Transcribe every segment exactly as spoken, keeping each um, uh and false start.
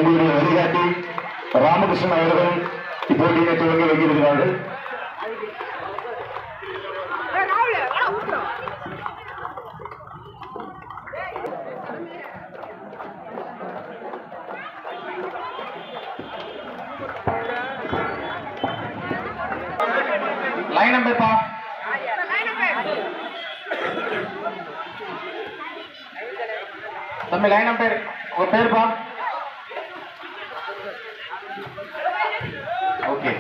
பள்ளியுடைய வழிகாட்டி ராமகிருஷ்ணன் அவர்கள் இப்போட்டியை துவங்கி வைத்திருக்கிறார்கள். லைன் நம்பர் பா தம்பி லைன் நம்பர் உங்க பேர் பா ஓகே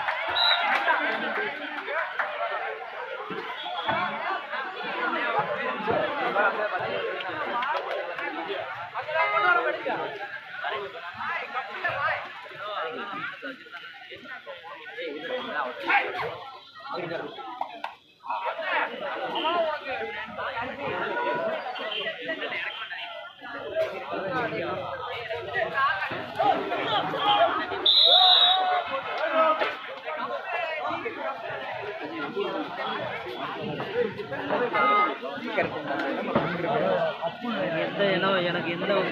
எனக்கு எந்த ஒரு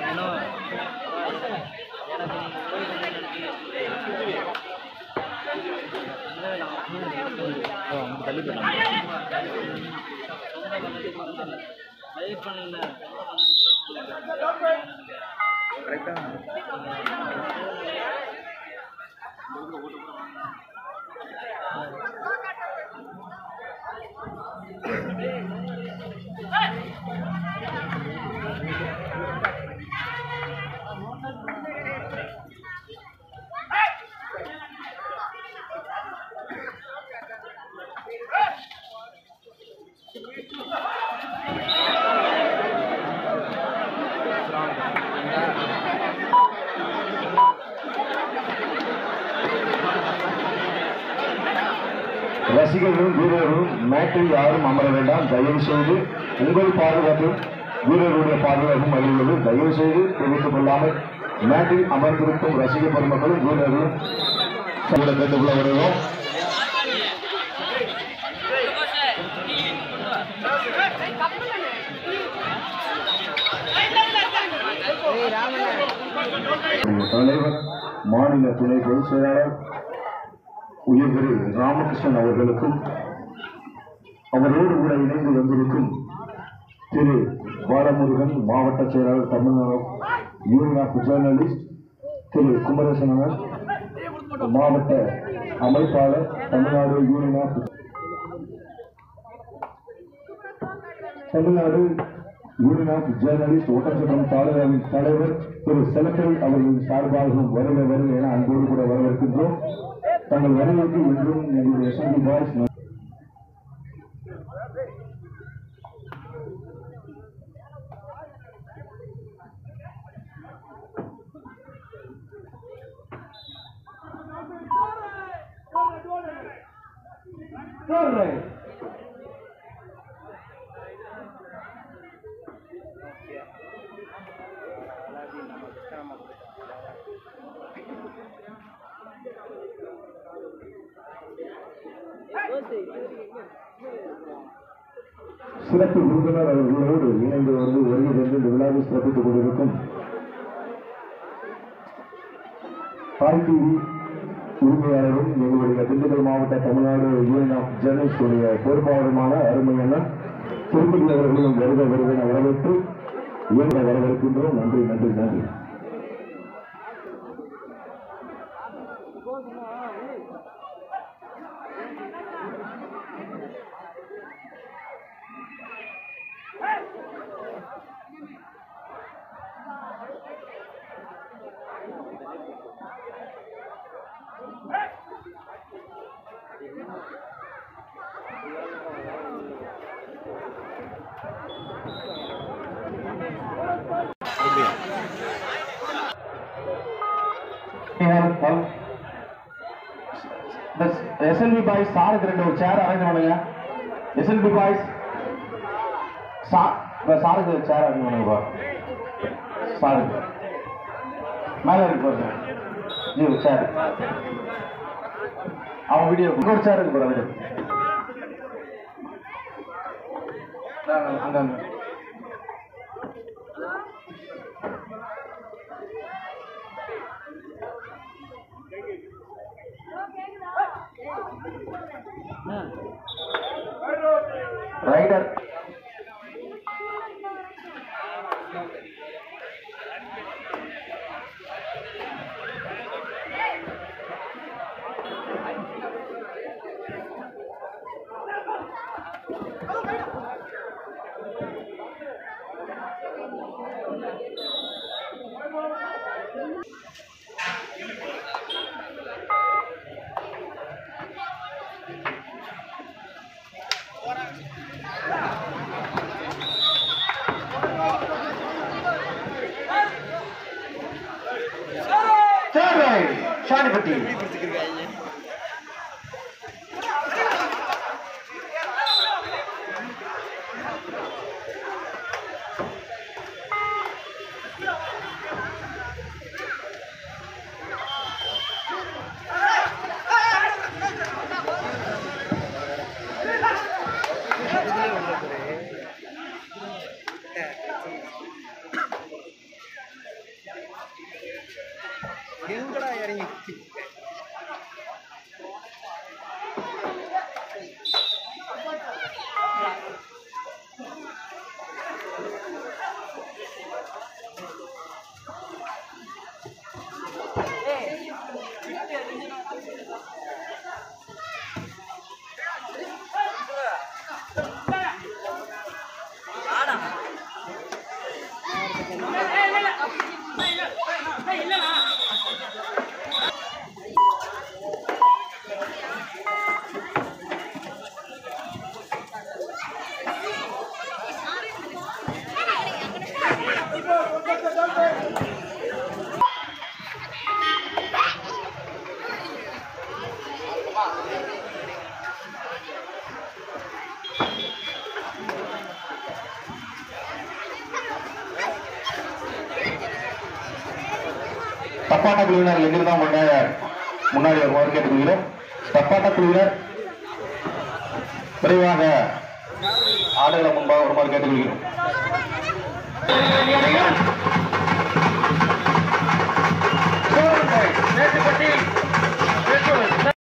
ரசிகர்களும் வீரர்களும் மேட்டில் யாரும் அமர வேண்டாம். தயவு செய்து உங்கள் பாதுகாப்பும் வீரர்களுடைய பாதுகாப்பும் அறிவுள்ளது. தயவு செய்து தெரிவித்துக் கொள்ளாமல் மேட்டில் அமர்ந்திருக்கும் ரசிக பெருமக்களும் வீரர்களும் கேட்டுக்கொள்ள வருகிறோம். தலைவர் மாநில துணை பொதுச் செயலாளர் உயர் திரு ராமகிருஷ்ணன் அவர்களுக்கும் அவரோடு கூட இணைந்து வந்திருக்கும் திரு பாலமுருகன் மாவட்ட செயலாளர் தமிழ்நாடு யூனியன் ஆஃப் ஜேர்னலிஸ்ட் திரு குமரேசனன் மாவட்ட அமைப்பாளர் Tamil Nadu union of Tamil Nadu union of journalist Ottanchatram தாலுகாவின் தலைவர் திரு செலக்கரை அவர்களின் சார்பாகவும் வருக வருக என அன்போடு கூட வரவேற்கின்றோம். தங்கள் வருகைக்கு என்றும் எங்களுடைய எஸ்எம்பி பாய்ஸ் சிறப்பு விருந்தினர் அவர்களோடு இணைந்து வந்து வருகை தந்து இந்த விழாவை சிறப்பித்துக் கொண்டிருக்கும் தாய் டிவி உரிமையாளரும் எங்களுடைய திண்டுக்கல் மாவட்ட தமிழ்நாடு யூனியன் ஆஃப் ஜேர்னலிஸ்ட் உடைய பொறுப்பாளருமான அருமையான திருப்பதி அவர்களும் வருக வருக வரவேற்று இயங்க வரவேற்கின்றோம். நன்றி நன்றி நன்றி. எஸ்எல்பி பாய்ஸ் சாருக்கு ரெண்டு ஒரு சேர் அரேஞ்ச் பண்ணுங்க. எஸ்எல்பி பாய்ஸ் சாருக்கு சேர் அரேஞ்ச் பண்ணுங்க. சாருக்கு மேல இருக்கு பாருங்க ஜி சேர். அவன் வீடியோ ஒரு சேர் இருக்கு பாரு அங்க அங்க ரைடர் sanipatti எங்கடா இறங்கி தப்பாட்ட குழுவினர் எங்கிருந்தான் கொண்ட முன்னாடி வருமாறு கேட்டுக்கொள்கிறோம். தப்பாட்ட குழுவினர் விரைவாக ஆடுகளை முன்பாக வருமாறு கேட்டுக்கொள்கிறோம். மேட்டுப்பட்டி